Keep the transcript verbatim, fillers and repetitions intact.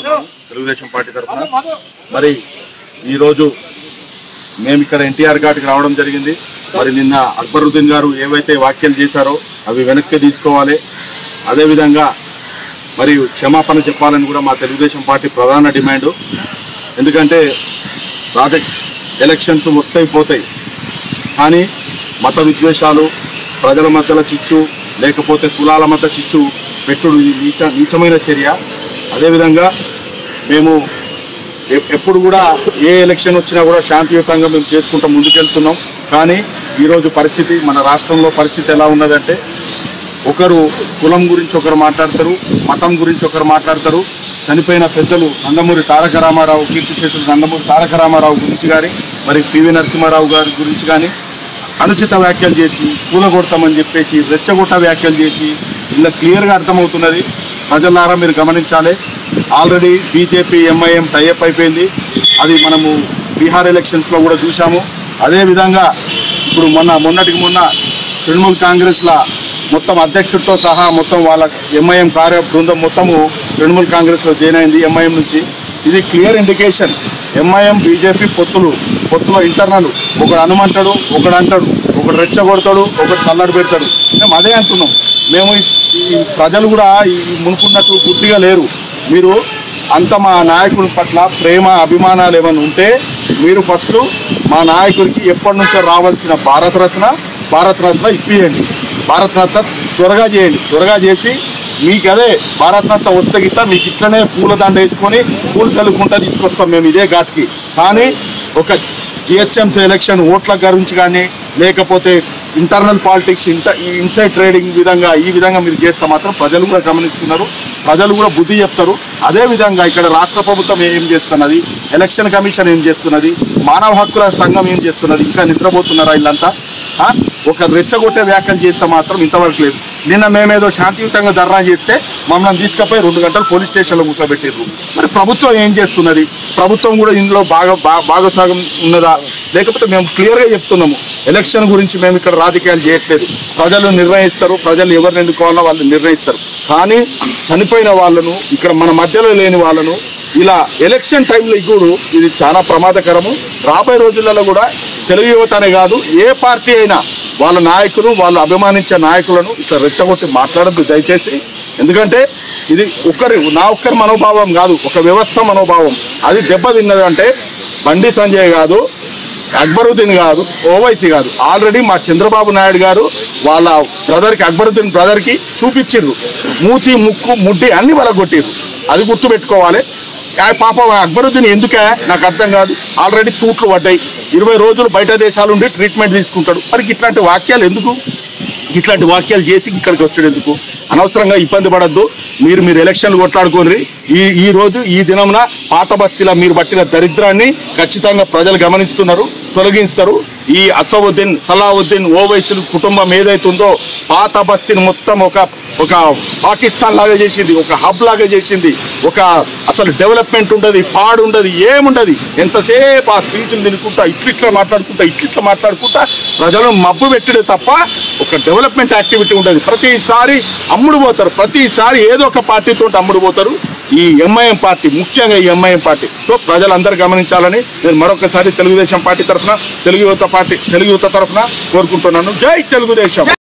కోరుకుంటున్నాను తెలుగుదేశం పార్టీ తరఫున. మరి ఈరోజు మేము ఇక్కడ ఎన్టీఆర్ ఘాట్కి రావడం జరిగింది. మరి నిన్న అక్బరుద్దీన్ గారు ఏవైతే వ్యాఖ్యలు చేశారో అవి వెనక్కి తీసుకోవాలి. అదేవిధంగా మరి క్షమాపణ చెప్పాలని కూడా మా తెలుగుదేశం పార్టీ ప్రధాన డిమాండు. ఎందుకంటే రాజకీయ ఎలక్షన్స్ వస్తాయి పోతాయి, కానీ మత విద్వేషాలు, ప్రజల మధ్యలో చిచ్చు, లేకపోతే కులాల మధ్య చిచ్చు పెట్టుడు నీచ నీచమైన చర్య. అదేవిధంగా మేము ఎప్పుడు కూడా ఏ ఎలక్షన్ వచ్చినా కూడా శాంతియుతంగా మేము చేసుకుంటూ ముందుకెళ్తున్నాం. కానీ ఈరోజు పరిస్థితి, మన రాష్ట్రంలో పరిస్థితి ఎలా ఉన్నదంటే, ఒకరు కులం గురించి ఒకరు మాట్లాడతారు, మతం గురించి ఒకరు మాట్లాడతారు. చనిపోయిన పెద్దలు నందమూరి తారక రామారావు, కీర్తిశేషులు నందమూరి తారక రామారావు గురించి కానీ, మరి పివి నరసింహారావు గారి గురించి కానీ అనుచిత వ్యాఖ్యలు చేసి కూలగొడతామని చెప్పేసి రెచ్చగొట్ట వ్యాఖ్యలు చేసి ఇలా క్లియర్గా అర్థమవుతున్నది. ప్రజలారా మీరు గమనించాలి. ఆల్రెడీ బీజేపీ ఎంఐఎం టైఅప్ అయిపోయింది. అది మనము బీహార్ ఎలక్షన్స్లో కూడా చూసాము. అదేవిధంగా ఇప్పుడు మొన్న మొన్నటికి మొన్న తృణమూల్ కాంగ్రెస్ల మొత్తం అధ్యక్షుడితో సహా మొత్తం వాళ్ళ ఎంఐఎం కార్య బృందం మొత్తము తృణమూల్ కాంగ్రెస్లో జాయిన్ అయింది ఎంఐఎం నుంచి. ఇది క్లియర్ ఇండికేషన్. ఎంఐఎం బీజేపీ పొత్తులు పొత్తులో ఇంటర్నల్ ఒకడు అనుమంటాడు, ఒకడు అంటాడు, ఒకడు రెచ్చగొడతాడు, ఒకడు చల్లడి పెడతాడు. మేము అదే అంటున్నాం. మేము ఈ ప్రజలు కూడా ఈ మునుకున్నట్టు గుడ్డిగా లేరు. మీరు అంత మా నాయకుడి పట్ల ప్రేమ అభిమానాలు ఏమైనా ఉంటే మీరు ఫస్ట్ మా నాయకుడికి ఎప్పటి నుంచో రావాల్సిన భారతరత్న భారతరత్న ఇప్పియండి. భారతరత్న త్వరగా చేయండి. త్వరగా చేసి మీకు అదే భారతరత్న వస్తే గిట్ట మీకు ఇట్లనే పూలదండ వేసుకొని పూలు చల్లుకుంటా తీసుకొస్తాం మేము ఇదే ఘాట్కి. కానీ ఒక జిహెచ్ఎంసీ ఎలక్షన్ ఓట్ల గురించి కానీ, లేకపోతే ఇంటర్నల్ పాలిటిక్స్ ఇంట ఈ ఇన్సైడ్ ట్రేడింగ్ విధంగా ఈ విధంగా మీరు చేస్తే మాత్రం ప్రజలు కూడా గమనిస్తున్నారు, ప్రజలు కూడా బుద్ధి చెప్తారు. అదేవిధంగా ఇక్కడ రాష్ట్ర ప్రభుత్వం ఏం చేస్తున్నది, ఎలక్షన్ కమిషన్ ఏం చేస్తున్నది, మానవ హక్కుల సంఘం ఏం చేస్తున్నది, ఇంకా నిద్రపోతున్నారా వీళ్ళంతా? ఒక రెచ్చగొట్టే వ్యాఖ్యలు చేస్తే మాత్రం ఇంతవరకు లేదు. నిన్న మేమేదో శాంతియుతంగా ధర్నా చేస్తే మమ్మల్ని తీసుకుపోయి రెండు గంటలు పోలీస్ స్టేషన్లో కూర్చోబెట్టారు. మరి ప్రభుత్వం ఏం చేస్తున్నది? ప్రభుత్వం కూడా ఇందులో బాగా భాగస్వాగం ఉన్నదా? లేకపోతే మేము క్లియర్గా చెప్తున్నాము, ఎలక్షన్ గురించి మేము ఇక్కడ రాజకీయాలు చేయట్లేదు. ప్రజలు నిర్ణయిస్తారు, ప్రజలు ఎవరిని ఎన్నుకోవాలో వాళ్ళు నిర్ణయిస్తారు. కానీ చనిపోయిన వాళ్ళను, ఇక్కడ మన మధ్యలో లేని వాళ్ళను ఇలా ఎలక్షన్ టైంలో కూడా ఇది చాలా ప్రమాదకరము. రాబోయే రోజులలో కూడా తెలుగు యువత అనే కాదు, ఏ పార్టీ అయినా వాళ్ళ నాయకులు, వాళ్ళు అభిమానించే నాయకులను ఇట్లా రెచ్చగొట్టి మాట్లాడద్దు దయచేసి. ఎందుకంటే ఇది ఒక్కరి నా ఒక్కరి మనోభావం కాదు, ఒక వ్యవస్థ మనోభావం. అది దెబ్బతిన్నది అంటే బండి సంజయ్ కాదు, అక్బరుద్దీన్ కాదు, ఓవైసీ కాదు. ఆల్రెడీ మా చంద్రబాబు నాయుడు గారు వాళ్ళ బ్రదర్కి, అక్బరుద్దీన్ బ్రదర్కి చూపించిండ్రు. మూతి ముక్కు ముడ్డి అన్ని వలగొట్టిర్రు. అది గుర్తుపెట్టుకోవాలి. పాపం అక్బరుద్దీన్ ఎందుకే నాకు అర్థం కాదు. ఆల్రెడీ తూట్లు పడ్డాయి. ఇరవై రోజులు బయట దేశాలు ఉండి ట్రీట్మెంట్ తీసుకుంటాడు. మరి ఇట్లాంటి వాక్యాలు ఎందుకు? ఇట్లాంటి వాక్యాలు చేసి ఇక్కడికి వచ్చాడు ఎందుకు? అనవసరంగా ఇబ్బంది పడద్దు. మీరు మీరు ఎలక్షన్లు కొట్లాడుకోండి. ఈ ఈ రోజు ఈ దినంన పాత బస్తీలో మీరు పట్టిన దరిద్రాన్ని ఖచ్చితంగా ప్రజలు గమనిస్తున్నారు, తొలగిస్తారు. ఈ అసవుద్దీన్, సలావుద్దీన్, ఓవైసీల కుటుంబం ఏదైతుందో పాత బస్తీని మొత్తం ఒక ఒక పాకిస్తాన్ లాగా చేసింది, ఒక హబ్ లాగా చేసింది. ఒక అసలు డెవలప్మెంట్ ఉండదు, పాడు ఉండదు, ఏముండదు. ఎంతసేపు ఆ స్పీచ్లు తినుకుంటా ఇట్లిట్లా మాట్లాడుకుంటా ఇట్లిట్లా మాట్లాడుకుంటా ప్రజలను మబ్బు పెట్టడే తప్ప ఒక డెవలప్మెంట్ యాక్టివిటీ ఉండదు. ప్రతిసారి అమ్ముడు పోతారు, ప్రతిసారి ఏదో ఒక పార్టీతో అమ్ముడు పోతారు. ఈ ఎంఐఎం పార్టీ, ముఖ్యంగా ఈ ఎంఐఎం పార్టీ. సో ప్రజలందరూ గమనించాలని నేను మరొకసారి తెలుగుదేశం పార్టీ తరఫున, తెలుగు యువత పార్టీ తెలుగు యువత తరఫున కోరుకుంటున్నాను. జై తెలుగుదేశం.